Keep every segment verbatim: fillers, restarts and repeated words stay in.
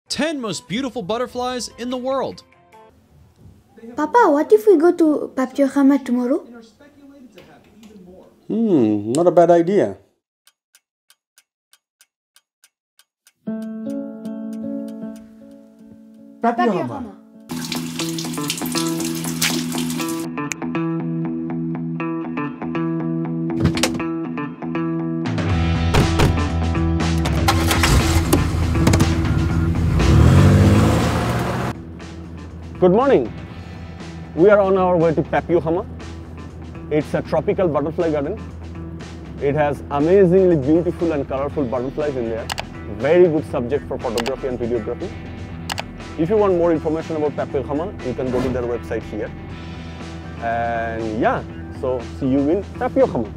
ten most beautiful butterflies in the world. Papa, what if we go to Papiliorama tomorrow? Hmm, not a bad idea. Papiliorama. Good morning. We are on our way to Papiliorama. It's a tropical butterfly garden. It has amazingly beautiful and colorful butterflies in there. Very good subject for photography and videography. If you want more information about Papiliorama, you can go to their website here. And yeah, so see you in Papiliorama.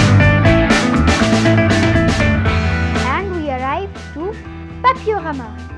And we arrived to Papiliorama.